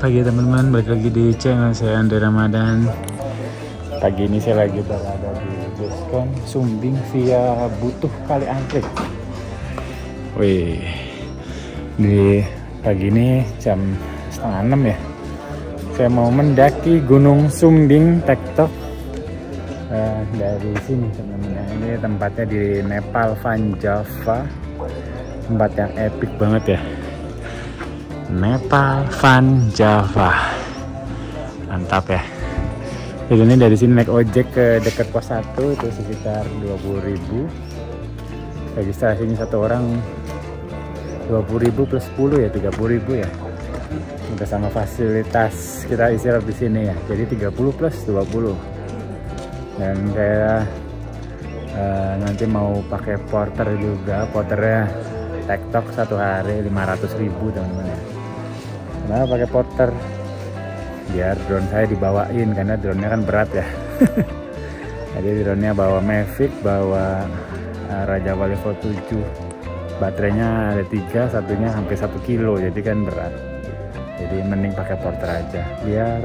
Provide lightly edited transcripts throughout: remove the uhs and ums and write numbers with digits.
pagi teman-teman, balik lagi di channel saya Andre Ramadan. Pagi ini saya lagi berada di Base Sumbing via Butuh Kali Angkrik. Wih, di pagi ini jam 5:30 ya. Saya mau mendaki Gunung Sumbing Tektok dari sini teman-teman. Ini tempatnya di Nepal Van Java, tempat yang epic banget ya. Nepal Van Java, mantap ya. Jadi ini dari sini naik ojek ke dekat pos 1 itu sekitar 20.000. Registrasinya satu orang 20.000 plus 10 ya 30.000 ya. Udah sama fasilitas kita istirahat di sini ya. Jadi 30 plus 20. Dan saya nanti mau pakai porter juga. Porternya TikTok satu hari 500.000 teman-teman ya. Kenapa pakai porter? Biar drone saya dibawain karena drone-nya kan berat ya. Jadi drone-nya bawa Mavic, bawa Rajawa level 7. Baterainya ada 3, satunya hampir 1 kilo, jadi kan berat. Jadi mending pakai porter aja biar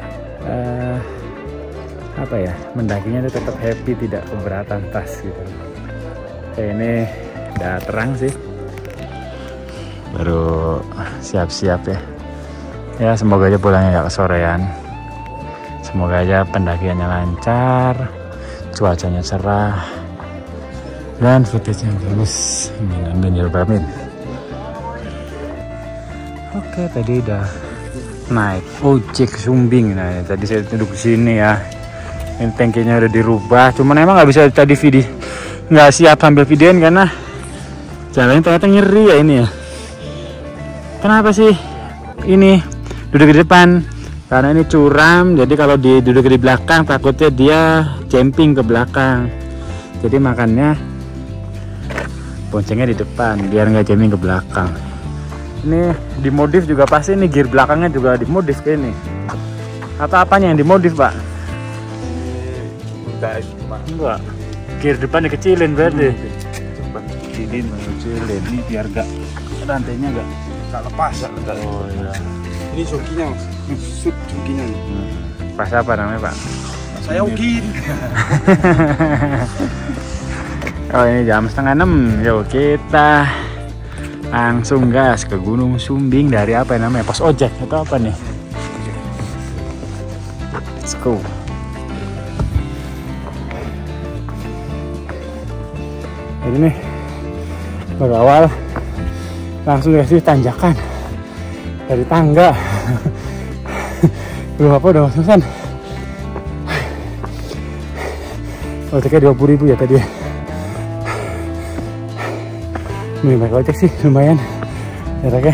apa ya, mendakinya itu tetap happy, tidak keberatan tas gitu. Ini udah terang sih, baru siap-siap ya. Ya semoga aja pulangnya gak kesorean. Semoga aja pendakiannya lancar, cuacanya cerah, dan footage-nya bagus. Amin ya rabbal alamin. Oke, tadi udah naik ojek Sumbing. Nah tadi saya duduk di sini ya. Ini tankinya udah dirubah. Cuman emang nggak bisa tadi video, nggak siap sambil videoin karena jalannya ternyata nyeri ya ini ya. Kenapa sih ini duduk di depan? Karena ini curam, jadi kalau duduk di belakang takutnya dia jumping ke belakang. Jadi makannya boncengnya di depan biar nggak jumping ke belakang. Ini dimodif juga pasti, nih gear belakangnya juga dimodif kayak ini. Atau apanya yang dimodif, Pak? Enggak. Gear depan dikecilin berarti. Coba kecilin, ini biar gak rantainya gak lepas. Oh iya. Ini jokinya, shoot jokinya. Pas apa namanya, Pak? Saya Ugin. Oh ini jam 5:30. Yuk kita langsung gas ke Gunung Sumbing dari apa namanya? Pos ojek atau apa nih? Let's go. Jadi nih berawal langsung dikasih tanjakan dari tangga. Belum apa udah ngos-ngosan. Ojeknya 20.000 ya tadi ya. Ini naik ojek sih lumayan jaraknya.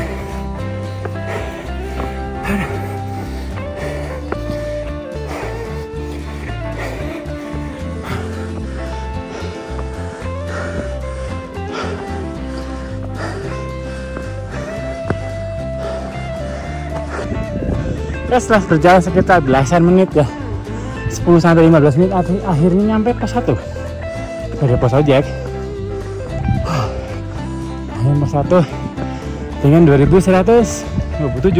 Setelah berjalan sekitar belasan menit ya, 10-15 menit akhirnya nyampe pos 1 dari pos ojek. Pos 1 dengan 2127.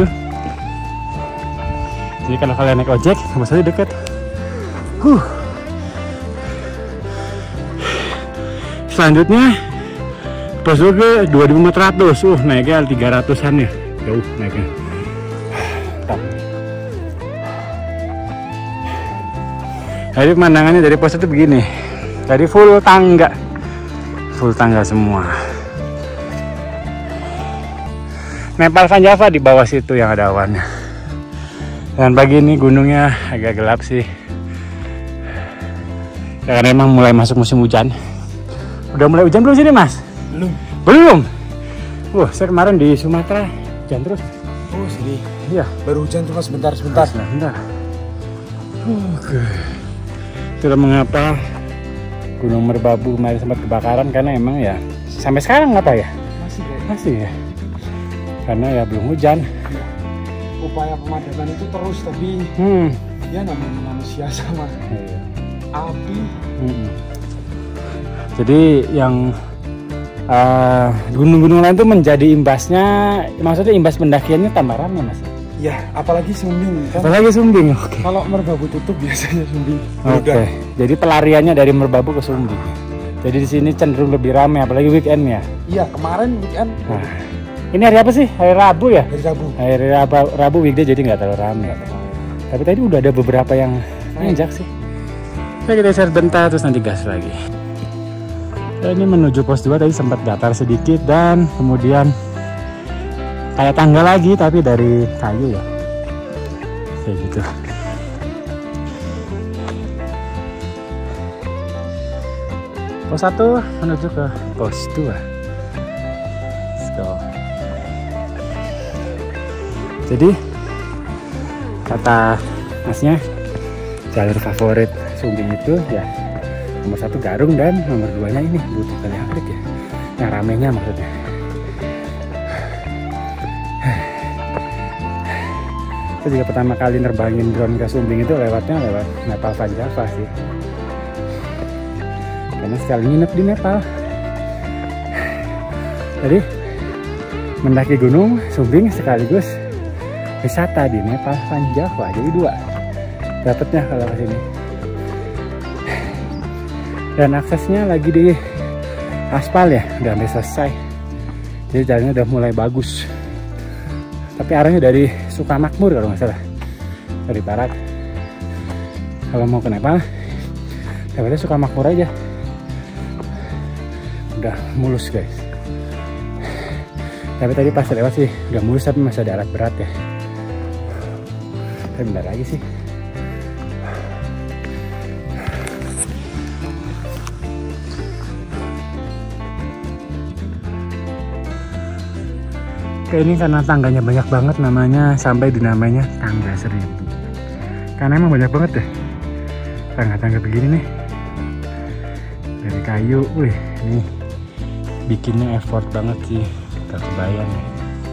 Jadi kalau kalian naik ojek pos 1 deket. Selanjutnya pos 2 ke 2400. Naiknya 300-an ya, jauh naiknya. Jadi pemandangannya dari pos itu begini. Tadi full tangga semua. Nepal Van Java di bawah situ yang ada awannya. Dan pagi ini gunungnya agak gelap sih. Ya, karena emang mulai masuk musim hujan. Udah mulai hujan belum sini, Mas? Belum. Wah, saya kemarin di Sumatera hujan terus. Oh sini. Iya. Baru hujan cuma sebentar. Sebentar. Oke. Itulah mengapa Gunung Merbabu kemarin sempat kebakaran, karena emang ya sampai sekarang apa ya? Masih ya. Karena ya belum hujan. Upaya pemadaman itu terus, tapi ya namanya manusia sama api. Jadi yang gunung-gunung lain tuh menjadi imbasnya, maksudnya imbas pendakiannya tambah ramai, Mas. Ya, apalagi Sumbing kan. Apalagi Sumbing. Oke. Kalau Merbabu tutup biasanya Sumbing. Oke. Jadi pelariannya dari Merbabu ke Sumbing. Jadi di sini cenderung lebih ramai, apalagi weekend ya. Iya, kemarin weekend. Nah, ini hari apa sih? Hari Rabu ya? Hari Rabu. Hari Rabu weekday jadi nggak terlalu ramai. Tapi tadi udah ada beberapa yang nanjak sih. Oke, kita share bentar terus nanti gas lagi. Nah, ini menuju pos 2 tadi sempat datar sedikit dan kemudian kayak tangga lagi tapi dari kayu ya. Kayak gitu. Pos 1 menuju ke pos 2. Let's go. Jadi kata masnya jalur favorit Sumbing itu ya nomor 1 Garung dan nomor 2-nya ini Butuh Kali Anggrek ya. Yang ramenya maksudnya. Saya juga pertama kali nerbangin drone ke Sumbing itu lewatnya lewat Nepal Van Java sih. Karena sekali nginep di Nepal. Jadi mendaki gunung Sumbing sekaligus wisata di Nepal Van Java. Jadi 2 dapatnya kalau ke sini. Dan aksesnya lagi di aspal ya, udah hampir selesai. Jadi jalannya udah mulai bagus. Tapi arahnya dari Sukamakmur kalau nggak salah, dari barat. Kalau mau ke Nepal, lewatnya Sukamakmur aja. Udah mulus guys. Tapi tadi pas lewat sih udah mulus tapi masih ada alat berat ya. Tapi bentar lagi sih. Ini karena tangganya banyak banget, namanya sampai dinamainya tangga 1000. Karena emang banyak banget deh tangga-tangga begini nih dari kayu. Wih, ini bikinnya effort banget sih, gak kebayang ya.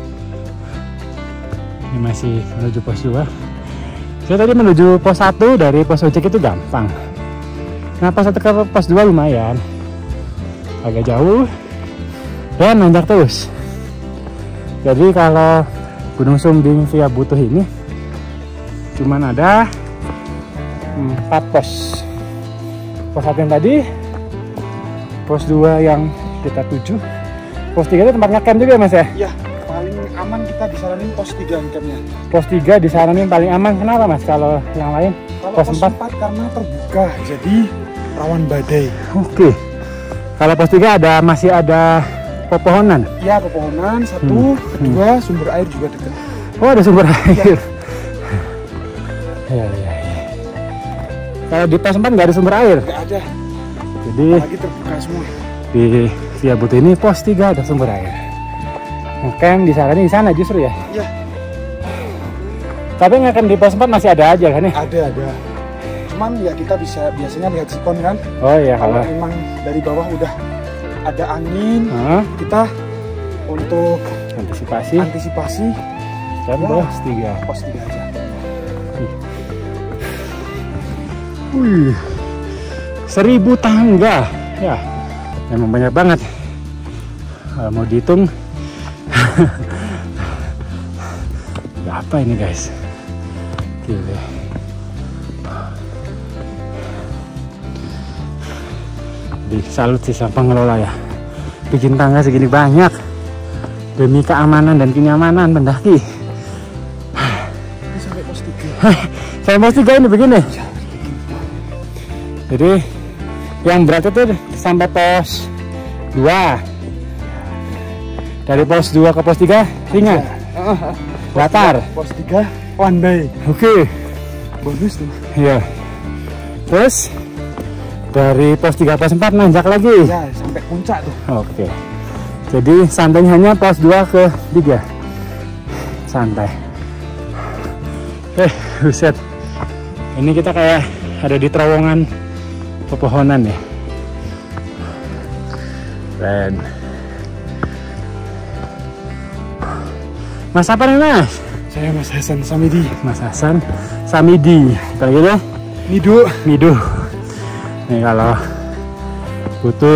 Ini masih menuju pos 2. Saya tadi menuju pos 1 dari pos ojek itu gampang. Nah pos 1 ke pos 2 lumayan agak jauh dan nanjak terus. Jadi kalau Gunung Sumbing via Butuh ini cuman ada 4 pos. Pos 1 yang tadi, pos 2 yang kita tuju, pos 3 itu tempat ngecamp juga mas ya? Iya, paling aman kita disaranin pos 3 campnya. Pos 3 disaranin paling aman, kenapa mas? Kalau yang lain? Kalau pos 4 karena terbuka, jadi rawan badai. Oke. Kalau pos 3 masih ada pepohonan? Iya, pepohonan 1, 2, sumber air juga dekat. Oh ada sumber air. Ya. Kalau di pos 4 nggak ada sumber air? Nggak ada. Jadi lagi terbuka semua. Di via Butuh ini pos 3 ada sumber air. Ngecamp disaranin di sana justru ya? Iya. Tapi ngecamp di pos 4 masih ada aja kan ya? Ada. Cuman ya kita biasanya lihat sikon kan. Oh iya, kalau memang dari bawah udah ada angin, kita untuk antisipasi dan pos 3 aja. Wih, 1000 tangga ya, memang banyak banget. Kalau mau dihitung berapa ini guys? Gila. Salut sih sama pengelola ya, bikin tangga segini banyak demi keamanan dan kenyamanan pendaki. Ini sampai pos 3. Sampai pos 3 ini begini. Jadi yang berat itu sampai pos 2. Dari pos 2 ke pos 3 ringan. Datar. Pos 3 pandai. Oke. Bonus tuh. Iya. Terus dari pos 3 pos 4 nanjak lagi. Ya, sampai puncak tuh. Oke. Jadi santainya hanya pos 2 ke 3. Santai. Buset. Ini kita kayak ada di terowongan pepohonan ya. Keren. Mas apa nih mas? Saya Mas Hasan Samidi. Mas Hasan Samidi. Kalau gitu? Midu. Nih kalau butuh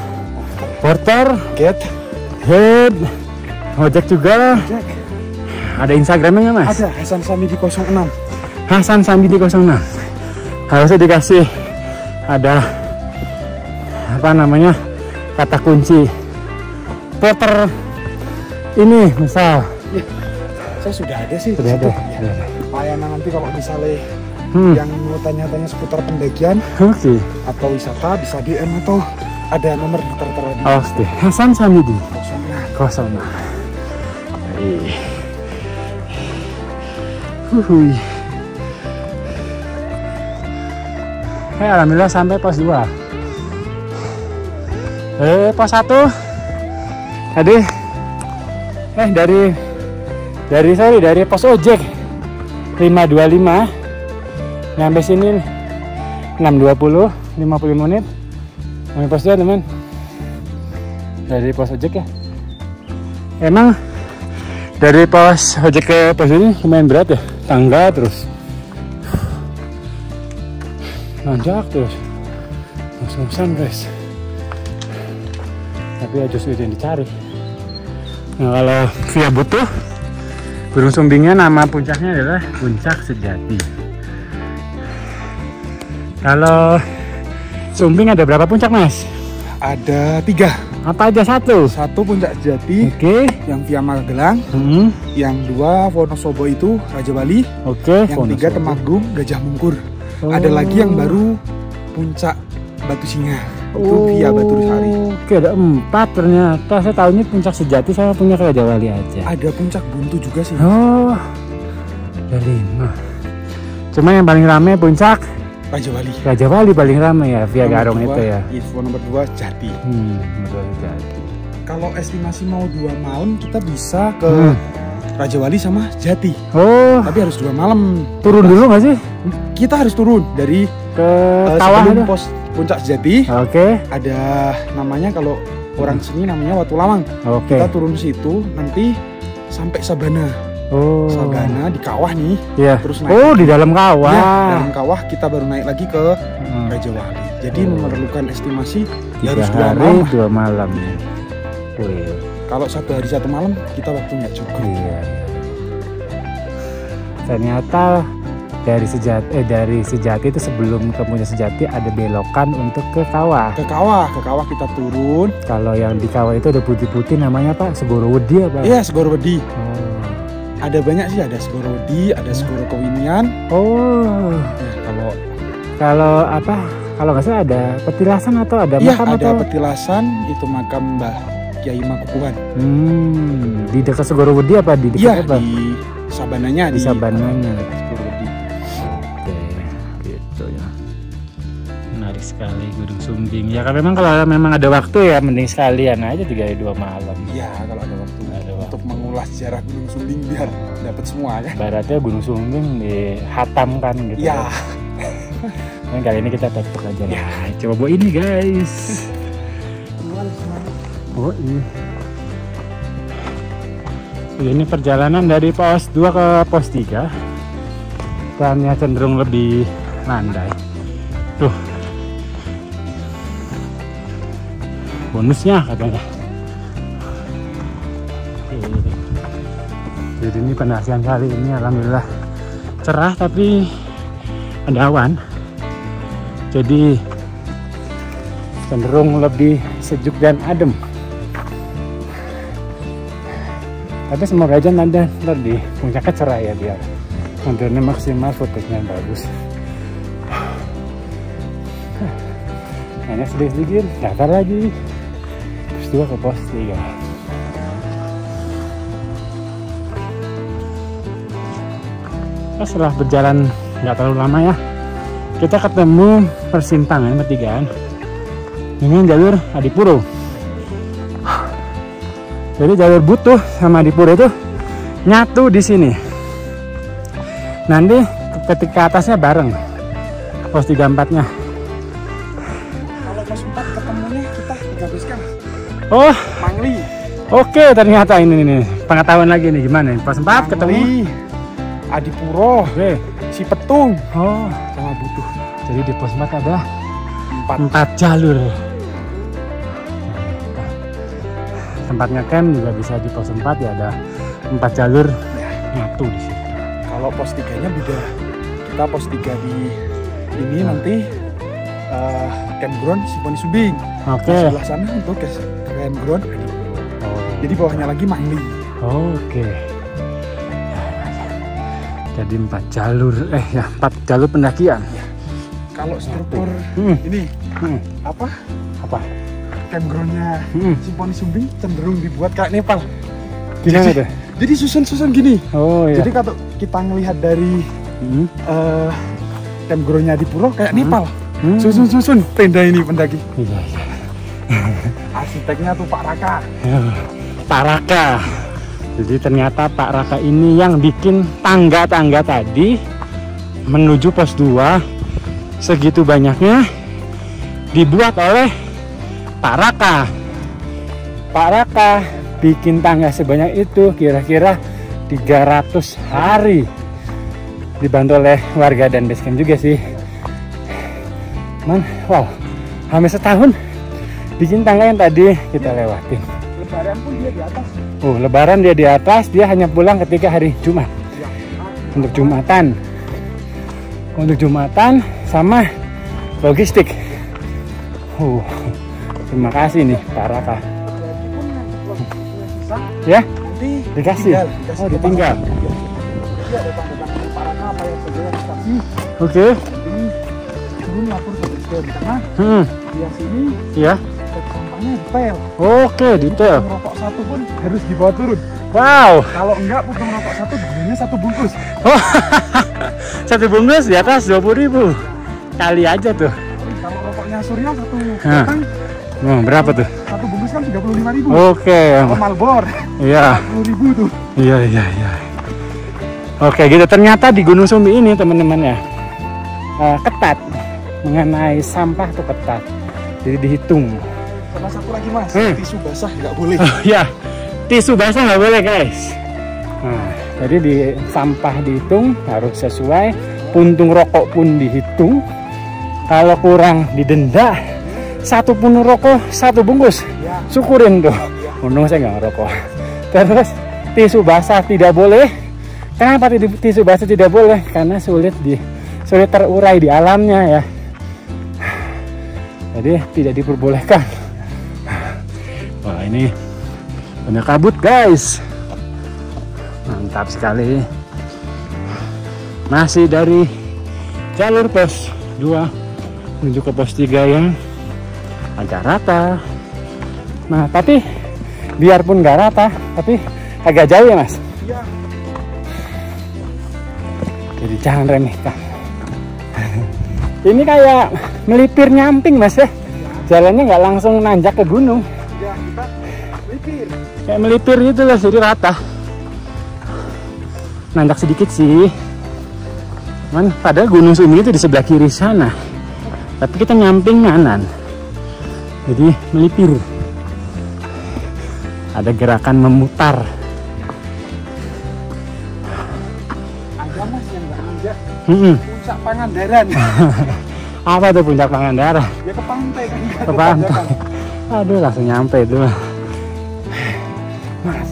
porter, head, ojek juga. Ada Instagramnya nggak, Mas? Ada, Hasan Samidi 06. Hasan Samidi 06. Harusnya dikasih ada apa namanya, kata kunci Peter ini misal. Ya, saya sudah ada sih. Sudah ada. Ya. Layanan nanti kalau misalnya yang mau tanya-tanya seputar pendakian atau wisata bisa DM atau ada nomor tertera di Oke. Hasan Samidi 06. Alhamdulillah sampai pos 2. Pos 1 tadi dari pos ojek 525 nyampe sini 6.20, 50 menit. Sampai pos 2, teman. Dari pos ojek ya. Emang dari pos ojek ke pos ini lumayan berat ya, tangga terus nanjak terus langsung guys, tapi ya justru itu yang dicari. Nah, kalau via butuh Gunung Sumbingnya nama puncaknya adalah Puncak Sejati. Kalau Sumbing ada berapa puncak, Mas? Ada 3. Apa aja? 1 Puncak Sejati. Oke. Yang via Magelang. Yang 2 Wonosobo itu Raja Wali. Oke. Yang 3 Temanggung Gajah Mungkur. Ada lagi yang baru Puncak Batu Singa. Itu via Batu Sari. Oke, ada 4 ternyata. Saya tahunya Puncak Sejati sama Puncak Raja Wali aja. Ada Puncak Buntu juga sih. Oh, ada 5. Cuma yang paling rame Puncak Raja Wali. Raja Wali paling rame ya, via Garong itu ya. Info nomor 2 Jati. Nomor 2 Jati. Kalau estimasi mau 2 malam kita bisa ke Raja Wali sama Jati. Oh. Tapi harus 2 malam. Turun dulu nggak sih? Kita harus turun dari ke kawah sebelum pos Puncak Sejati. Oke. Ada namanya, kalau orang sini namanya Watu Lawang. Oke. Kita turun situ nanti sampai Sabana. Oh. Sabana di kawah nih. Iya. Terus naik. Oh, di dalam kawah. Ya, dalam kawah kita baru naik lagi ke Raja Wali. Jadi memerlukan estimasi 3 harus 2 hari malam. 2 malam. Wih. Kalau 1 hari 1 malam kita waktu nggak cukup. Iya. Ternyata dari Sejati itu sebelum ke Puncak Sejati ada belokan untuk ke kawah. Ke kawah kita turun. Kalau yang di kawah itu ada putih-putih namanya Pak, Segorowedi apa? Iya, Segorowedi. Oh. Ada banyak sih, ada Segorowedi, ada Segoro Kewinian. Oh. Ya, kalau apa? Kalau nggak salah ada petilasan atau ada iya, makam ada atau? petilasan, itu makam Mbah Kiai Makukuhan. Di dekat Segorowedi apa di dekat iya, apa? di Sabananya. Di Sabananya. Segorowedi. Oke, gitu ya. Menarik sekali Gunung Sumbing. Ya kan memang kalau memang ada waktu ya mending sekalian aja 3 hari 2 malam. Iya, kalau ada waktu untuk mengulas sejarah Gunung Sumbing biar dapat semua ya. Baratnya Gunung Sumbing dihatamkan gitu. Iya. Dan kali ini kita tetap aja lah. Coba bawa ini guys. Oh ini. Ini perjalanan dari pos 2 ke pos 3. Plannya cenderung lebih landai. Tuh. Bonusnya katanya. Jadi ini pendakian kali ini alhamdulillah cerah tapi ada awan. Jadi cenderung lebih sejuk dan adem. Tapi semoga aja nanti ntar di puncaknya cerah ya biar konturnya maksimal, fotonya bagus. Hanya sedikit-sedikit, daftar lagi. Terus 2 ke pos 3. Setelah berjalan nggak terlalu lama ya, kita ketemu persimpangan pertigaan. Ini jalur Adipuro. Jadi jalur Butuh sama Adipuro itu nyatu di sini. Nanti ketika atasnya bareng pos 34-nya. Kalau pos 4 ketemunya kita 13 kan. Oh, Mangli. Oke, ternyata ini pengetahuan lagi nih gimana? Pos 4 Mangli, ketemu Adipuro, Si Petung, Oh, sama Butuh. jadi di pos 4 ada 4 jalur. Tempatnya camp juga bisa di pos 4 ya, ada 4 jalur nyatu di situ. Kalau pos 3-nya beda. Kita pos 3 di ini nanti campground Siponi Sumbing. Oke. Sebelah sana untuk campground Adi Puro. Jadi bawahnya lagi Mangli. Oke. Jadi 4 jalur, 4 jalur pendakian. Kalau struktur ini apa campgroundnya Siponi Sumbing cenderung dibuat kayak Nepal. Gimana tuh? Jadi susun-susun gini. Oh iya. Jadi kalau kita ngelihat dari campgroundnya di Puro kayak Nepal. Susun-susun tenda ini pendaki. Iya. Arsiteknya tuh Pak Raka. Pak Raka. Jadi ternyata Pak Raka ini yang bikin tangga-tangga tadi menuju pos 2 segitu banyaknya dibuat oleh Pak Raka. Pak Raka bikin tangga sebanyak itu kira-kira 300 hari, dibantu oleh warga dan basecamp juga sih. Wow, hampir setahun bikin tangga yang tadi kita lewatin. Lebaran pun dia di atas. Lebaran dia di atas, dia hanya pulang ketika hari Jumat. Untuk Jumatan sama logistik. Terima kasih nih Pak Raka. Ya, dikasih. Oh, ditinggal. Oke. Turun lapor ke basecamp karena di sini ya sampahnya detail. Oke, detail. Rokok satu pun harus dibawa turun. Wow. Kalau enggak putung rokok satu belinya 1 bungkus. Oh, 1 bungkus di atas 20.000. Kali aja tuh. Kalau rokoknya Surya satu batang, berapa tuh? 1 bungkus kan 35.000. Oke. Kalau Malbor, iya. 40.000 tuh. Iya. Oke, gitu. Ternyata di Gunung Sumbi ini teman-teman ya, ketat mengenai sampah tuh ketat. Jadi dihitung. Sama satu lagi mas, tisu basah nggak boleh. Oh ya, tisu basah nggak boleh guys. Nah, jadi di sampah dihitung harus sesuai. Puntung rokok pun dihitung. Kalau kurang didenda. 1 puntung rokok 1 bungkus. Syukurin tuh. Untung saya nggak ngerokok. Terus tisu basah tidak boleh. Kenapa tisu basah tidak boleh? Karena sulit terurai di alamnya ya. Jadi tidak diperbolehkan. Wah, ini banyak kabut guys. Mantap sekali. Masih dari jalur pos 2 menuju ke pos 3 yang agak rata. Nah, tapi biarpun nggak rata, tapi agak jauh ya mas. Iya. Jadi jangan remehkan. Ini kayak melipir nyamping mas ya. Jalannya nggak langsung nanjak ke gunung. Ya, kita melipir. Kayak melipir gitu lah, jadi rata. Nanjak sedikit sih. Padahal Gunung Sumbi itu di sebelah kiri sana. Tapi kita nyamping kanan. Jadi melipir. Ada gerakan memutar. Ada mas yang nggak nanjak. Puncak Pangandaran. Apa tuh Puncak Pangandaran? Ya ke pantai kan. Ke pantai. Aduh, langsung nyampe itu. Mas.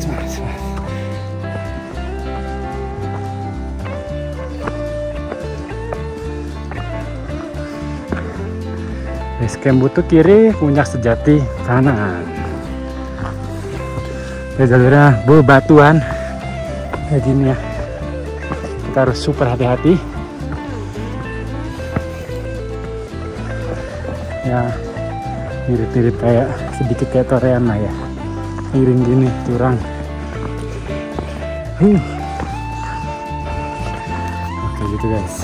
Basecamp Butuh kiri, Puncak Sejati kanan. Ya, jalurnya bebatuan kayak gini ya. Kita harus super hati-hati. Ya, mirip-mirip kayak sedikit kayak torean lah ya. Miring gini, curang. Oke gitu guys.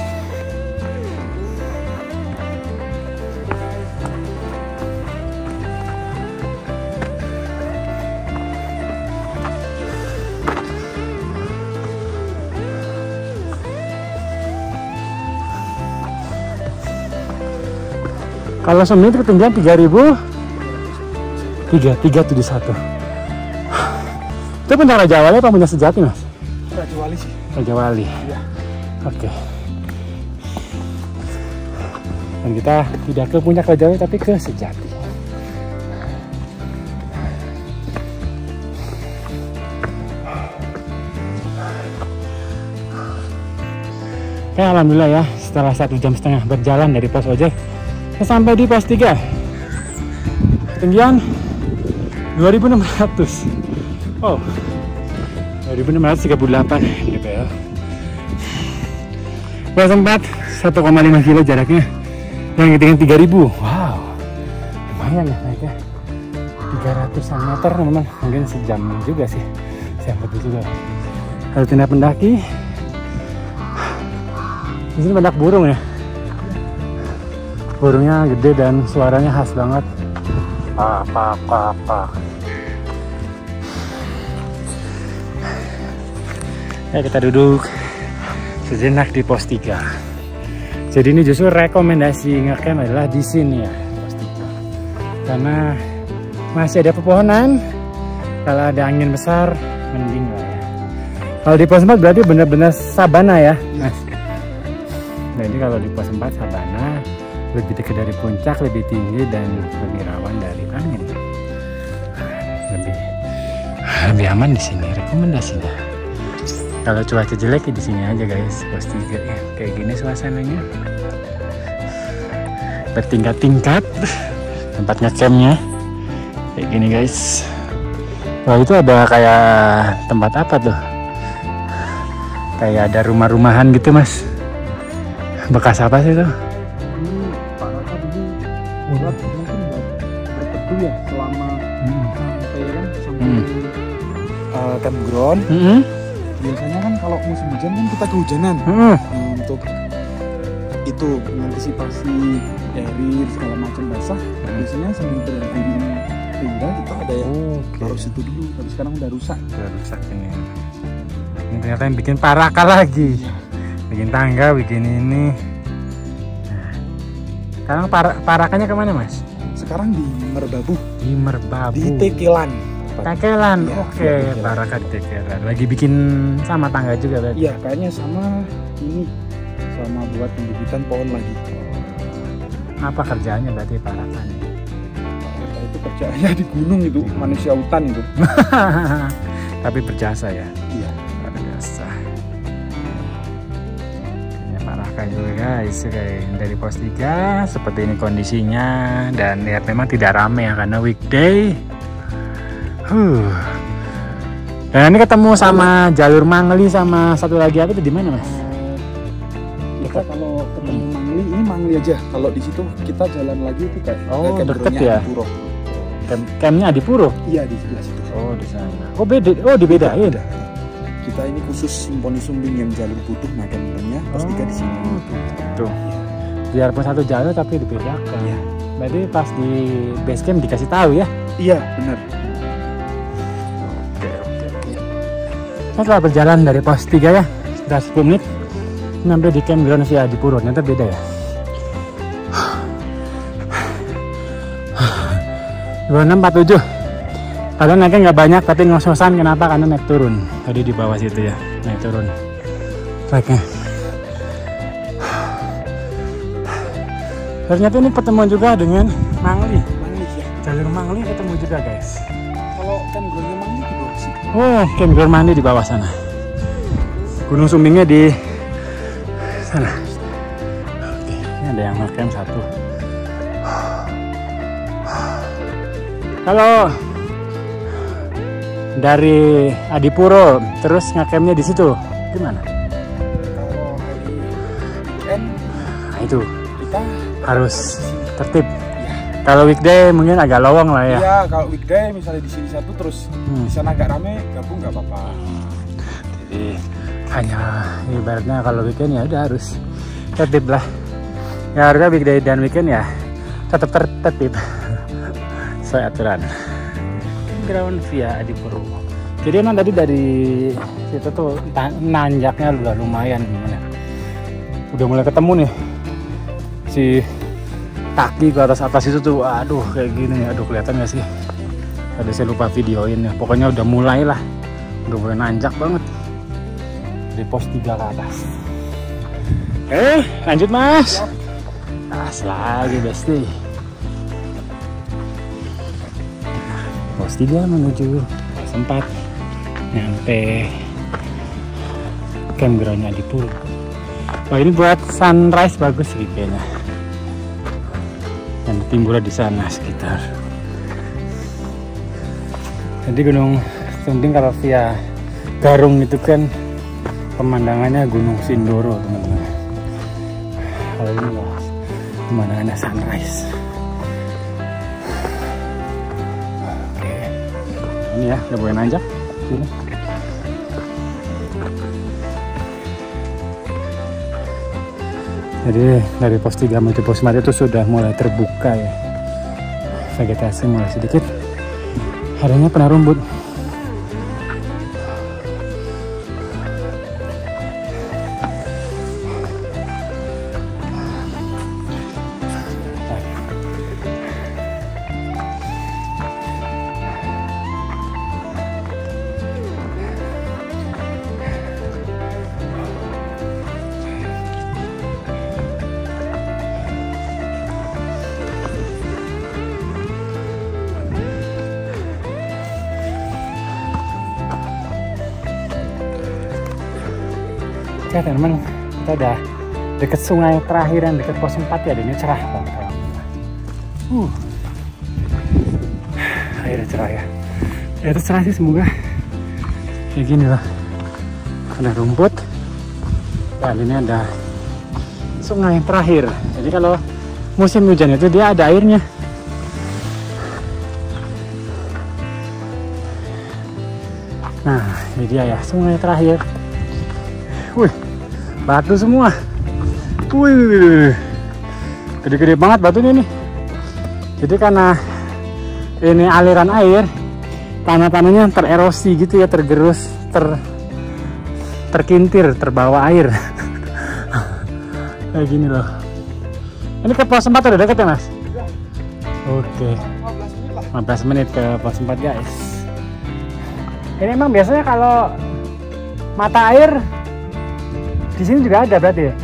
Kalau Sumbi itu ketinggian 3.371. Itu Puncak Raja Wali apa Puncak Sejati mas? Raja Wali sih. Raja Wali. Ya. Oke. Dan kita tidak ke Puncak Raja Wali tapi ke Sejati. Oke, alhamdulillah ya, setelah 1,5 jam berjalan dari pos ojek, kita sampai di pos 3. Ketinggian 2600. Oh, 2638 mdpl. Pos 4 1,5 kilo jaraknya. Yang ketinggian 3000. Wow, lumayan ya naiknya. 300-an meter teman-teman, mungkin sejam juga sih, sejam lebih juga. Kalau tenda pendaki, di sini banyak burung ya. Burungnya gede dan suaranya khas banget. Pak. Ya, kita duduk sejenak di pos 3. Jadi ini justru rekomendasi ngecamp adalah di sini ya, pos 3. Karena masih ada pepohonan. Kalau ada angin besar, mending lah ya. Kalau di pos 4 berarti benar-benar sabana ya, Mas. Jadi kalau di pos 4 sabana, lebih dekat dari puncak, lebih tinggi dan lebih rawan dari angin. Lebih aman di sini, rekomendasinya. Kalau cuaca jelek di sini aja guys, pos 3 ya. Kayak gini suasananya. Bertingkat-tingkat tempat ngecampnya. Kayak gini guys. Wah, itu ada kayak tempat apa tuh? Kayak ada rumah-rumahan gitu mas. Bekas apa sih tuh? Ini Paraka dulu buat mungkin buat berteduh ya selama sampai campground. Biasanya kan kalau musim hujan kan kita kehujanan. Nah, untuk itu mengantisipasi air segala macam basah, biasanya sambil berdiri tenda kita ada yang taruh situ dulu. Tapi sekarang udah rusak. Udah rusak ini. Ini ternyata yang bikin Paraka lagi. Bikin tangga, bikin ini. Sekarang Parakanya kemana mas? Sekarang di Merbabu. Di Merbabu. Di Tekelan. Tekelan, ya, oke. Paraka di Tekelan. Lagi bikin sama tangga juga berarti? Iya, kayaknya sama ini. Sama buat pembibitan pohon lagi. Apa kerjaannya berarti Paraka nih? Paraka itu kerjaannya di gunung itu, manusia hutan itu. Tapi berjasa ya? Iya. Berjasa. Paraka juga guys, kayak dari pos 3 seperti ini kondisinya. Dan lihat memang tidak ramai ya karena weekday. Dan ini ketemu sama jalur Mangli sama satu lagi apa itu di mana mas? Kita kalau ketemu Mangli, ini Mangli aja. Kalau di situ kita jalan lagi itu kayak deket ya. Adipuro. Campnya Adipuro? Iya di sebelah situ. Oh di sana. Oh beda. Oh dibedain. Kita ini khusus Simponi Sumbing yang jalur butuh, nah campnya pos 3 di sini. Tuh. Biarpun satu jalur tapi dibedakan. Iya. Berarti pas di base camp dikasih tahu ya? Iya benar. Setelah berjalan dari pos 3 ya, sudah 10 menit sampai di campground via Adipuro. Ternyata beda ya. 2647. Padahal naiknya nggak banyak tapi ngos-ngosan. Kenapa? Karena naik turun. Tadi di bawah situ ya, naik turun tracknya. Ternyata ini pertemuan juga dengan Mangli. Ya. Jalur Mangli ketemu juga guys. Kalau campgroundnya Mangli di bawah sih. Oh, campground Mangli di bawah sana. Gunung Sumbingnya di sana. Oke, ini ada yang ngecamp satu. Kalau dari Adipuro terus ngecampnya di situ gimana? Kalau hari weekend, Nah itu kita harus tertib. Kalau weekday mungkin agak lowong lah ya. Iya, kalau weekday misalnya di sini satu terus di sana agak rame, gabung nggak apa-apa. Jadi hanya ibaratnya kalau weekend ya udah harus tertib lah. Ya harusnya weekday dan weekend ya tetap tertib sesuai aturan. Ground via Adipuro. Jadi emang tadi dari situ tuh nanjaknya udah lumayan gimana. Udah mulai ketemu nih si kaki ke atas itu tuh, aduh kayak gini nih, aduh kelihatan gak sih? Tadi saya lupa videoin ya. Pokoknya udah mulai lah, udah mulai nanjak banget dari pos 3 ke atas. Lanjut mas. Tas lagi besti. Pos 3 menuju pos 4 nyampe campgroundnya Adipuro. Wah, ini buat sunrise bagus sih kayaknya. Dan timbulnya di sana sekitar. Jadi Gunung Sumbing kalau via Garung itu kan pemandangannya Gunung Sindoro, teman-teman. Kalau ini loh pemandangannya sunrise. Oke, ini ya udah boleh nanjak sini. Jadi dari pos 3 menuju pos 4 itu sudah mulai terbuka ya, vegetasi mulai sedikit, adanya penaruh rumput. Oke teman-teman, kita udah deket sungai terakhir dan deket pos 4 ya, dan ini cerah banget. Airnya cerah ya. Ya itu cerah sih, semoga kayak gini lah. Ada rumput dan ini ada sungai terakhir. Jadi kalau musim hujan itu dia ada airnya. Nah ini dia ya, sungai terakhir. Wih, batu semua. Wih, gede-gede banget batunya nih. Jadi karena ini aliran air, tanah-tanahnya tererosi gitu ya, tergerus, terkintir, terbawa air. Kayak gini loh. Ini ke pos 4 udah deket ya mas? Oke, 15 menit ke pos 4 guys. Ini emang biasanya kalau mata air di sini juga ada berarti ya?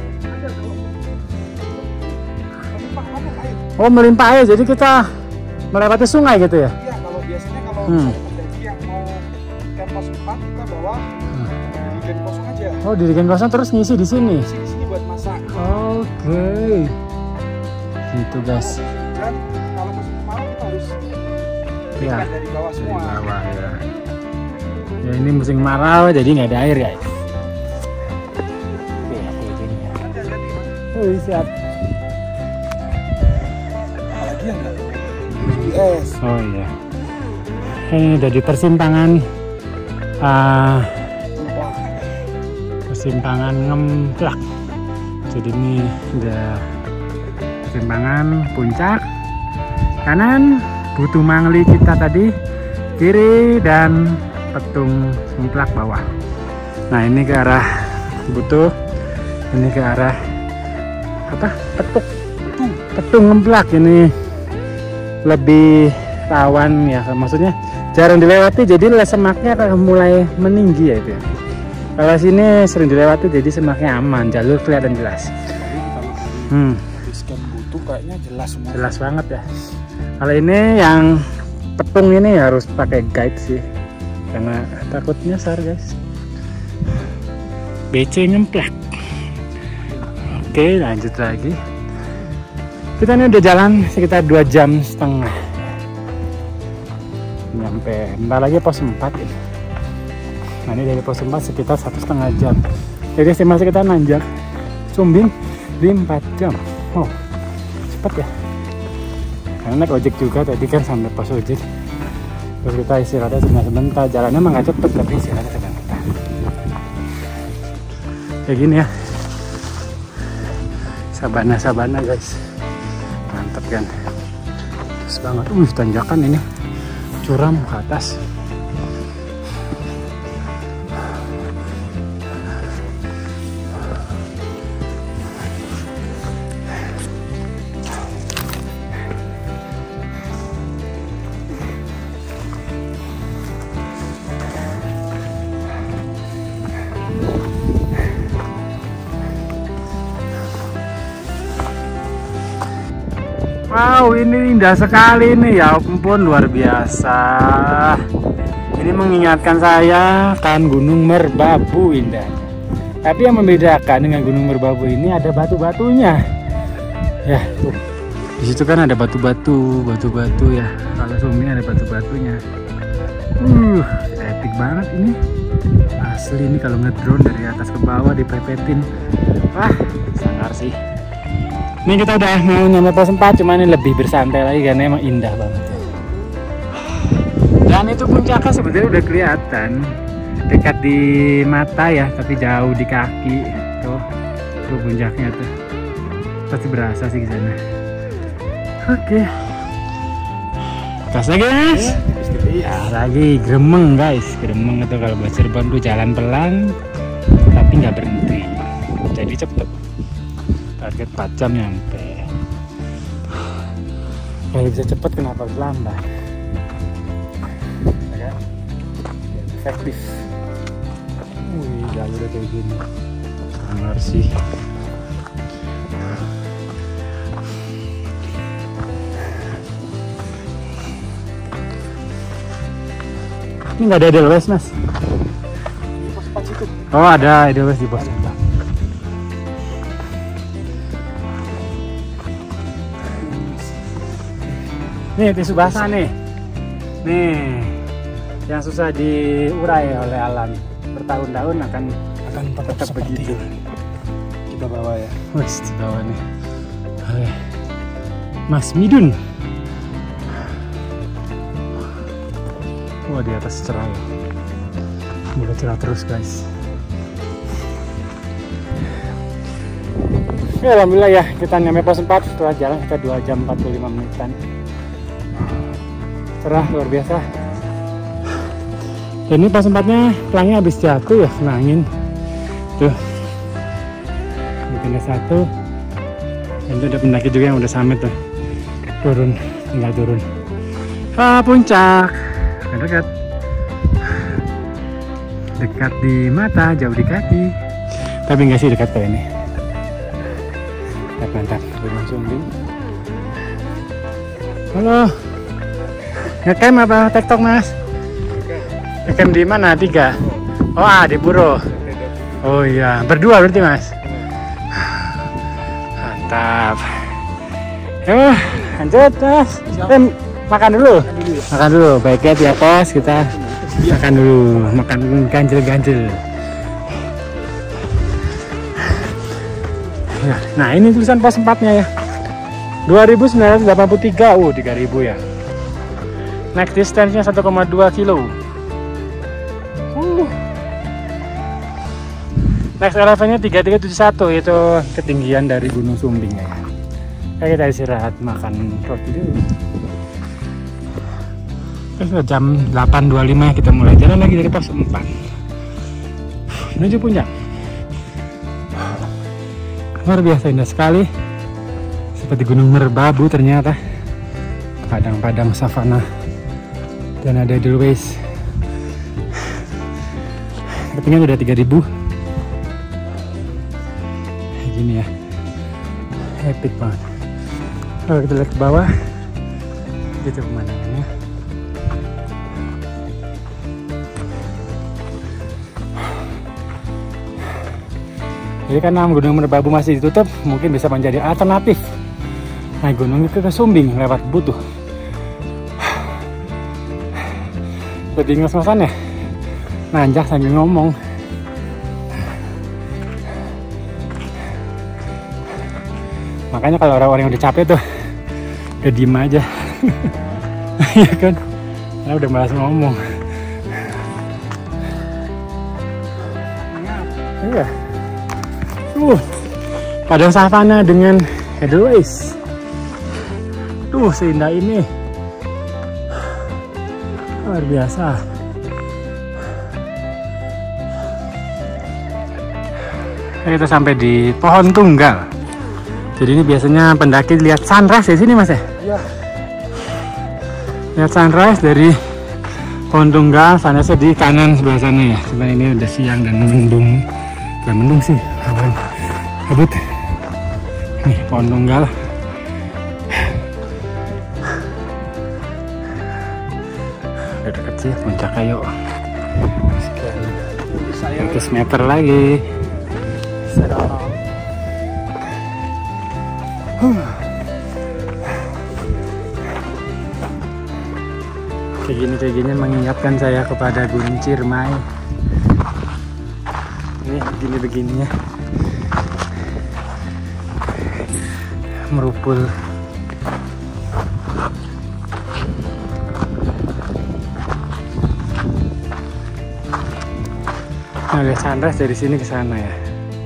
Oh, melimpah air, jadi kita melewati sungai gitu ya? Iya, kalau biasanya kalau pendaki yang mau ke pos 4 kita bawa jerigen kosong aja. Oh, jerigen kosong terus ngisi di sini? Ngisi di sini buat masak. Oke. Gitu guys. Dan kalau musim kemarau kita harus ikan dari bawah semua. Dari bawah ya. Ya ini musim kemarau jadi nggak ada air guys. Siap. Apalagi yang enggak GPS. Oh iya. Ini udah di persimpangan Ngemplak. Jadi ini udah persimpangan puncak. Kanan Butuh Mangli kita tadi, kiri dan Petung Ngemplak bawah. Nah ini ke arah Butuh, ini ke arah apa? Petung Ngemplak. Ini lebih rawan ya, maksudnya jarang dilewati, jadi semaknya mulai meninggi ya itu ya. Kalau sini sering dilewati jadi semaknya aman, jalur kelihatan jelas. Scan Butuh kayaknya jelas semua. Jelas banget ya. Kalau ini yang Petung ini harus pakai guide sih, karena takut nyasar guys. BC Ngemplak. Oke, lanjut lagi. Kita ini udah jalan sekitar 2,5 jam. Nyampe bentar lagi pos 4 ini. Nah ini dari pos 4 sekitar 1,5 jam. Jadi estimasi kita nanjak Sumbing di 4 jam. Oh, cepet ya. Karena naik ojek juga tadi kan sampai pos ojek. Terus kita istirahatnya sebentar. Jalannya emang gak cepet, tapi istirahatnya sebentar. Kayak gini ya. Sabana guys, mantap kan, terus banget. Tanjakan ini, curam ke atas. Wow, ini indah sekali nih, ya ampun, luar biasa. Ini mengingatkan saya kan Gunung Merbabu indah. Tapi yang membedakan dengan Gunung Merbabu ini ada batu-batunya. Ya, tuh. Di situ kan ada batu-batu ya. Kalau Sumbing ada batu-batunya. Epic banget ini. Asli ini kalau ngedrone dari atas ke bawah dipepetin. Wah, sangar sih. Ini kita udah mau nyampe pos 4, cuman ini lebih bersantai lagi karena emang indah banget ya. Dan itu puncaknya sebetulnya udah kelihatan dekat di mata ya, tapi jauh di kaki. Tuh puncaknya tuh. Pasti berasa sih di sana. Oke. Gas lagi Mas. Ya lagi Gremeng guys. Gremeng itu kalau buat Cirebon tuh jalan pelan tapi nggak berhenti. Jadi cepet. Target 4 jam nyampe. Kalau bisa cepet kenapa lambat? Ya kan? Efektif. Wih, jalurnya kayak gini. Sangar sih. Ini nggak ada Edelweiss Mas? Di pos 4 situ. Oh ada Edelweiss di pos 4. Nih tisu basah nih. Nih yang susah diurai oleh alam. Bertahun-tahun akan tetap begitu. Kita bawa ya. Wes dibawa nih oleh Mas Midun. Wah di atas cerah ya. Semoga cerah terus guys. Ya alhamdulillah ya kita nyampe pos 4 setelah jalan kita 2 jam 45 menitan. Cerah luar biasa. Ini pos 4-nya pelangnya habis jatuh ya, kena angin. Tuh. Ini satu. Dan itu ada pendaki juga yang udah summit tuh. Turun, tinggal turun. Puncak. Dekat di mata, jauh di kaki. Tapi enggak sih dekat kayak ini. Mantap, Gunung Sumbing. Halo. Ngecamp apa TikTok Mas? Ngecamp di mana? 3. Oh, di Puro. Oh iya, berdua berarti Mas. Mantap. Yuk, lanjut Mas. Makan dulu. Makan dulu. Baiknya di pos kita makan dulu. Makan ganjel-ganjel. Nah ini tulisan pos 4-nya ya. 2.983. 3.000 ya. Next distance-nya 1,2 kilo. Next elevation-nya 3371, itu ketinggian dari Gunung Sumbing ya. Kita istirahat makan roti dulu. Jam 8.25 kita mulai jalan lagi dari pos 4 menuju puncak. Luar biasa indah sekali, seperti Gunung Merbabu ternyata. Padang-padang savana dan ada Edelweiss. Ketinggian udah 3.000. Gini ya, epic banget. Kalau kita lihat ke bawah, gitu pemandangannya. Jadi karena Gunung Merbabu masih ditutup, mungkin bisa menjadi alternatif naik gunung ke Sumbing lewat Butuh. Lebih ngos-ngosan ya, nanjak sambil ngomong. Makanya kalau orang-orang yang udah capek tuh udah diem aja. Ya kan, karena udah malas ngomong. Iya. Padang savana dengan Edelweiss. Tuh seindah ini. Luar biasa. Kita sampai di Pohon Tunggal. Jadi ini biasanya pendaki lihat sunrise di sini Mas ya? Iya. Lihat sunrise dari Pohon Tunggal, sunrise di kanan sebelah sana ya. Cuman ini udah siang dan mendung. Bukan mendung sih, kabut. Nih Pohon Tunggal. Udah deket sih puncak kayu. Sekian 100 meter lagi. Kayak gini mengingatkan saya kepada Gunung Ciremai. Ini begininya merupul. Nah, lihat sunrise dari sini ke sana ya.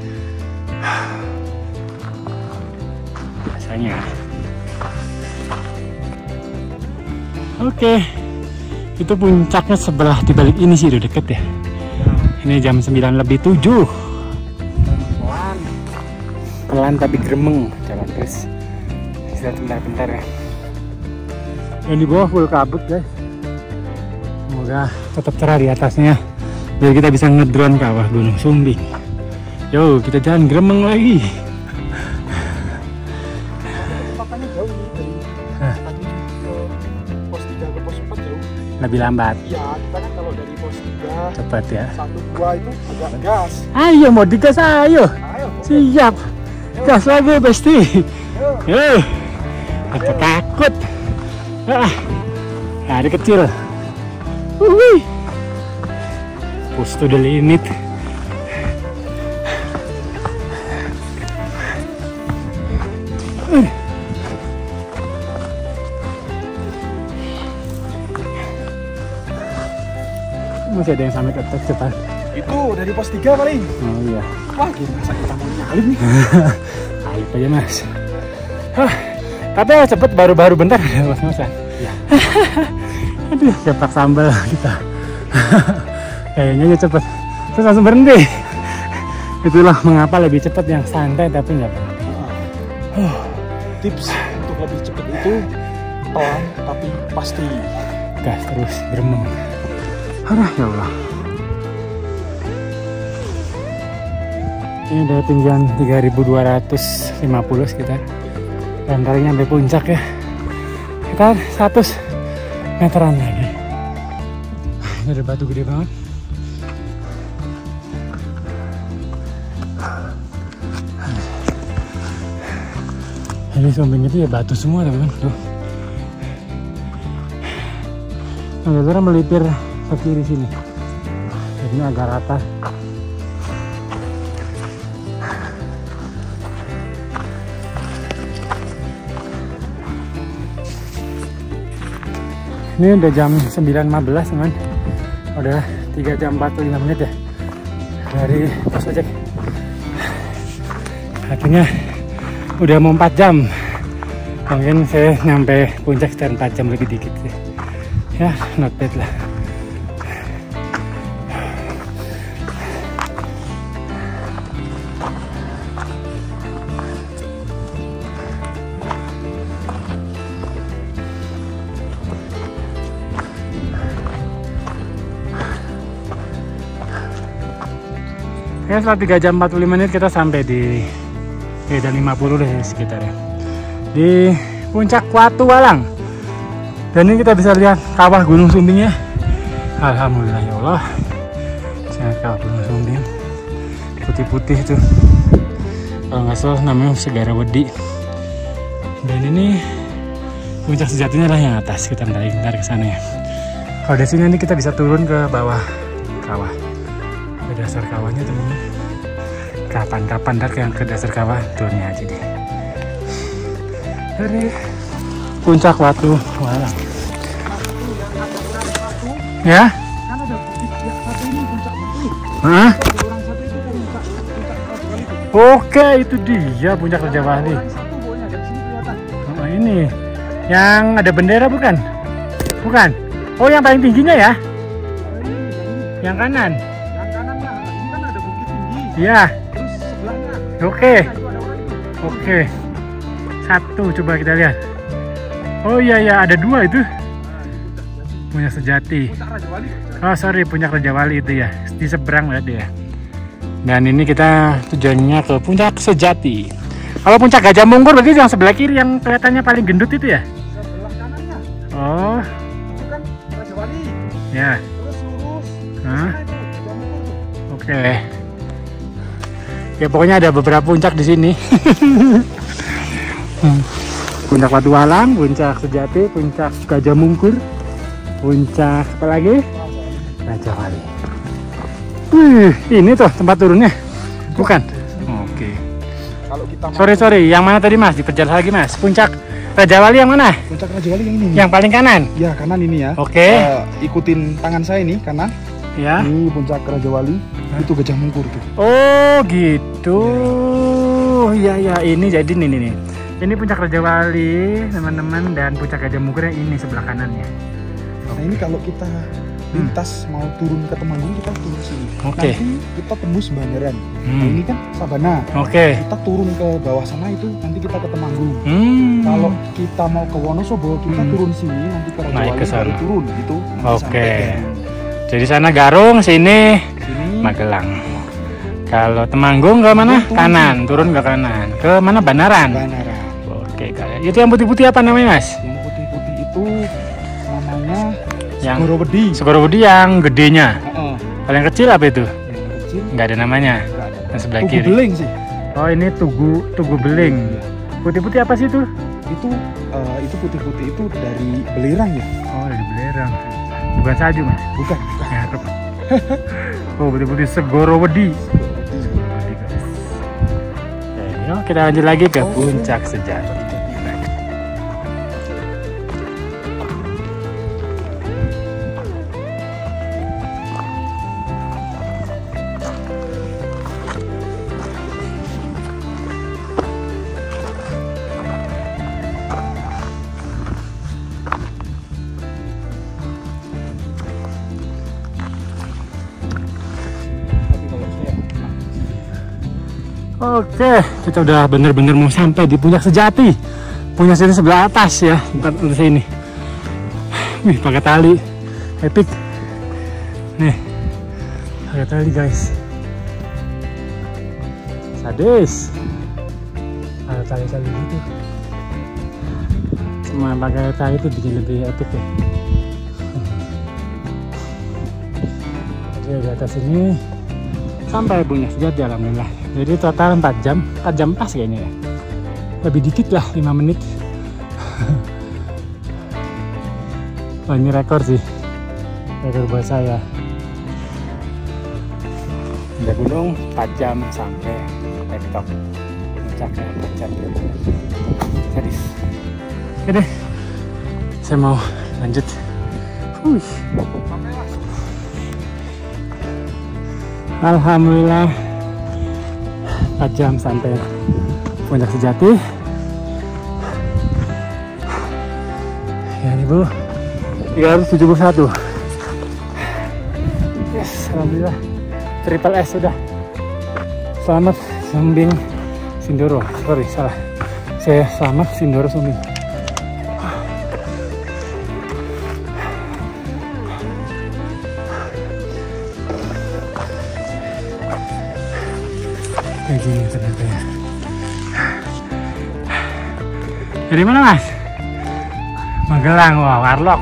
Biasanya. Oke. Itu puncaknya sebelah di balik ini sih, udah deket ya. Ini jam 9:07. Pelan tapi gremeng, jalan terus. Bisa bentar-bentar ya. Yang di bawah full kabut guys. Semoga tetap cerah di atasnya, biar kita bisa ngedrone ke bawah Gunung Sumbing. Yo, kita jalan gremeng lagi. Papanya jauh nih dari tadi ke pos 3 ke pos 4 jauh. Lebih lambat. Iya, kita kan kalau dari pos 3 Cepat ya. 1-2 itu agak gas. Ayo mau digas, ayo. Ayo. Siap. Gas lagi pasti. Yo. Apa takut? Hari kecil. Push to the limit. Masih ada yang sampai ke atas cepat. Itu dari pos 3 paling. Oh iya. Wah, gimana kita mau nyalip nih? Alip aja mas. Tapi cepet, baru-baru bentar ya mas-masan. Iya. Aduh, cepak sambal kita. Kayaknya cepet. Terus langsung berhenti. Itulah mengapa lebih cepat yang santai tapi nggak berhenti. Tips untuk lebih cepat itu pelan tapi pasti. Gas terus, gremeng. Aduh, ya Allah. Ini udah tinggian 3250 sekitar. Dan tarinya sampai puncak ya. Kita 100 meteran lagi. Ini ada batu gede banget. Ini Sumbing itu ya batu semua teman-teman. Tuh. Nah, kita melipir ke kiri sini. Ini agak rata. Ini udah jam 9.15 teman. Udah 3 jam 45 menit ya dari pos ojek. Artinya udah mau 4 jam. Mungkin saya nyampe puncak sekitar 4 jam lebih dikit sih. Ya, not bad lah. Ya, setelah 3 jam 45 menit kita sampai di Medan 50 deh sekitarnya. Di puncak Watu Walang. Dan ini kita bisa lihat kawah Gunung Sumbing ya. Alhamdulillah ya Allah. Saya kawah Gunung Sumbing. Putih-putih itu. Kalau nggak salah namanya Segara Wedi. Dan ini puncak sejatinya lah yang atas. Kita ntar ke sana ya. Kalau dari sini kita bisa turun ke bawah kawah. Ke dasar kawahnya teman-teman. Kapan-kapan ntar yang ke dasar kawah turunnya aja deh. Dari puncak Watu Walang. Ya? Kan ada bukit ya, satu ini puncak batu. Hah? Orang satu itu puncak Raja Wali. Oke, itu dia puncak Raja Wali. Orang satu pokoknya dari sini kelihatan. Oh, ini yang ada bendera bukan? Bukan. Oh, yang paling tingginya ya? Ini. Yang kanan. Yang kanan lah. Ini kan ada bukit tinggi. Iya. Terus sebelahnya. Oke. Nah, itu ada orang itu. Oke. Satu coba kita lihat. Oh iya ya, ada 2 itu. Puncak Sejati. Puncak Raja Wali. Oh sorry, puncak Raja Wali itu ya. Di seberang berarti ya. Dan ini kita tujuannya ke puncak Sejati. Kalau puncak Gajah Mungkur berarti yang sebelah kiri yang kelihatannya paling gendut itu ya? Sebelah kanannya. Oh. Itu kan Raja Wali. Ya. Terus lurus. Hah? Nah, itu Gajah Mungkur tuh. Oke. Ya pokoknya ada beberapa puncak di sini. Puncak Watu Walang, puncak Sejati, puncak Gajah Mungkur. puncak apa lagi? Raja Wali. Ini tuh tempat turunnya, bukan? Oke. Kalau kita mau Sorry, yang mana tadi Mas? Diperjelas lagi Mas. Puncak Raja Wali yang mana? puncak Raja Wali yang ini. Yang paling kanan. Ya kanan ini ya. Oke. Ikutin tangan saya ini kanan. Ya. Ini puncak Raja Wali. Itu Gajah Mungkur tuh. Oh gitu. Iya ini jadi nih. Ini puncak Raja Wali teman-teman, dan puncak Gajah Mungkur yang ini sebelah kanannya. Nah ini kalau kita lintas mau turun ke Temanggung, kita turun sini. Oke. Nanti kita tembus Bandaran. Nah, ini kan Sabana. Oke. Kita turun ke bawah sana itu nanti kita ke Temanggung. Kalau kita mau ke Wonosobo, kita turun sini nanti ke Raja Naik Wali ke sana. baru turun gitu. Oke. Jadi sana Garung, sini Sini Magelang. Kalau Temanggung ke mana? Turun. Kanan, turun ke kanan. Ke mana? Bandaran. Bandaran. Oke, kayak itu yang putih-putih apa namanya, Mas? Yang putih-putih itu namanya Yang Segorowedi. Segorowedi yang gedenya. Heeh. Paling kecil apa itu? Yang kecil Nggak ada namanya. nggak ada. Yang sebelah Tugu kiri. Beling sih. Oh, ini tugu beling. Putih-putih apa sih itu? Itu putih-putih itu dari belerang ya? Oh, dari belerang. Bukan salju, Mas. Bukan. Ya, oh, putih-putih Segorowedi. Segorowedi, guys. Oke, yuk kita lanjut lagi ke puncak sejati. Oke, kita udah bener-bener mau sampai di puncak sejati. Puncak sejati sebelah atas ya, tempat sini. Wih, pakai tali, epic. Nih, pakai tali guys. Sadis. Ada tali-tali gitu. Cuma pakai tali itu bikin lebih epic ya. Jadi di atas ini sampai puncak sejati alhamdulillah. Jadi total 4 jam pas kayaknya ya. Lebih dikit lah, 5 menit. Wah, ini rekor sih. Rekor buat saya. Dari gunung 4 jam sampai laptop. Puncaknya 4 jam. Sadis. Oke deh. Saya mau lanjut. Alhamdulillah 4 jam sampai puncak sejati. Ya ini Bu, 371. Yes, alhamdulillah triple S sudah. Selamat Sumbing Sindoro. Sorry, salah. Saya selamat Sindoro Sumbing. Kayak gini ternyata ya. Dari mana Mas? Magelang, wah warlock.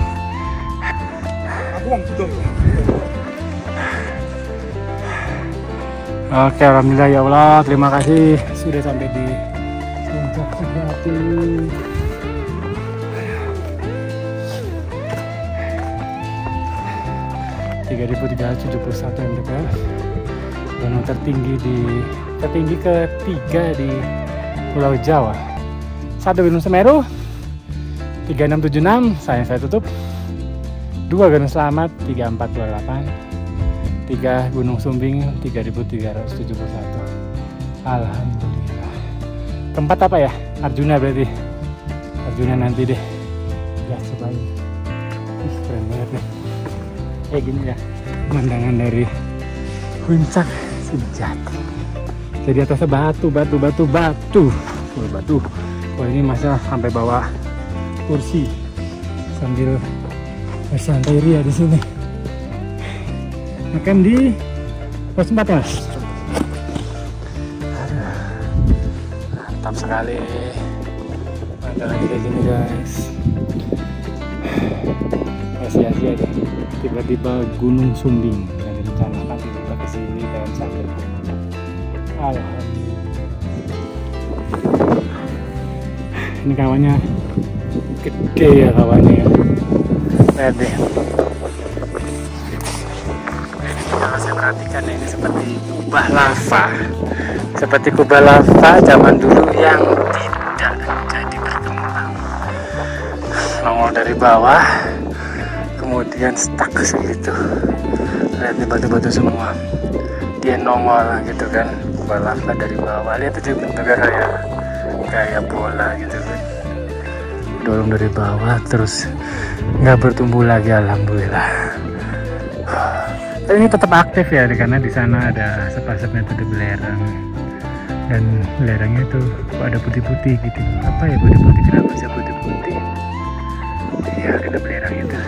Oke, alhamdulillah ya Allah, terima kasih sudah sampai di puncak sejati. (3.371 mdpl). Gunung tertinggi ketiga di Pulau Jawa. 1 Gunung Semeru 3676, saya tutup. 2 Gunung Selamat 3428. 3 Gunung Sumbing 3371. Alhamdulillah. Keempat apa ya? Arjuna berarti. Arjuna nanti deh. Ya cobain. Ih, keren banget nih. Kayak gini ya pemandangan dari puncak sejati. Jadi atasnya batu. Wah, ini masalah sampai bawah kursi sambil bersantai ria di sini. Makan di pos 4 Mas. Mantap sekali. Mantap lagi kayak gini guys. Sia-sia deh. Tiba-tiba Gunung Sumbing yang direncanakan tiba-tiba kesini dalam satu. Alhamdulillah. Ini kawannya gede ya kawannya ya. Lihat deh. kalau saya perhatikan ini seperti kubah lava. Seperti kubah lava zaman dulu yang tidak jadi berkembang. Nongol dari bawah, kemudian stuck segitu. Lihat nih batu-batu semua. Dia nongol gitu kan, kubah lava dari bawah. Lihat itu bentuknya kayak bola gitu kan. Dorong dari bawah terus nggak bertumbuh lagi, alhamdulillah. Tapi ini tetap aktif ya, karena di sana ada asap-asap metode belerang, dan belerangnya itu kok ada putih-putih gitu. Apa ya putih-putih? Kenapa bisa putih-putih? Ya ada belerang itu.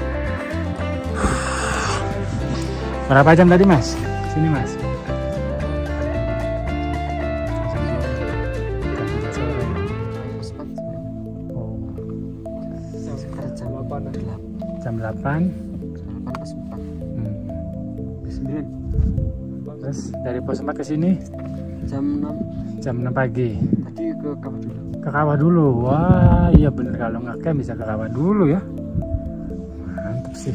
Berapa jam tadi Mas? Sini Mas. Jam 8 terus dari pos 4 ke sini jam 6 pagi. Tadi ke kawah dulu. Ke kawah dulu. Wah iya bener, kalau nggak camp bisa ke kawah dulu ya. Mantap sih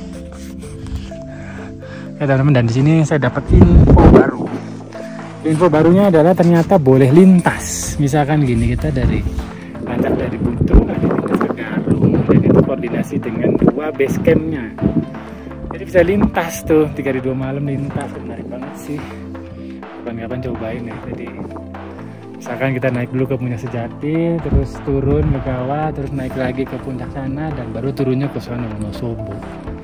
ya teman-teman. Dan di sini saya dapat info baru. Info barunya adalah ternyata boleh lintas. Misalkan gini, kita dari Buntung ada lintas ke Garung, dan itu koordinasi dengan 2 base campnya. Jadi bisa lintas tuh 3 hari 2 malam lintas. Menarik banget sih. Kapan-kapan cobain ya. Jadi misalkan kita naik dulu ke Puncak Sejati, terus turun ke kawah, terus naik lagi ke puncak sana, dan baru turunnya ke sana Wonosobo.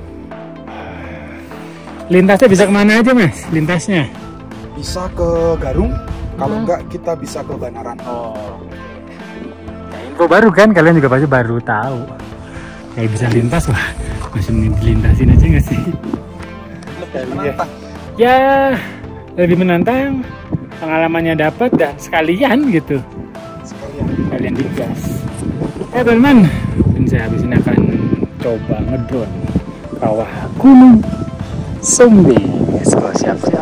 Lintasnya bisa kemana aja Mas? Lintasnya Bisa ke Garung, kalau enggak kita bisa ke Banaran. oh, nah, info baru kan, kalian juga pasti baru tahu. Kayak bisa lintas, wah masih mending dilintasin aja nggak sih? Menantang. Ya lebih menantang, pengalamannya dapat, dan sekalian gitu, sekalian digas. Teman-teman, dan saya habis ini akan coba ngedrone kawah Gunung Sumbing. So siap-siap.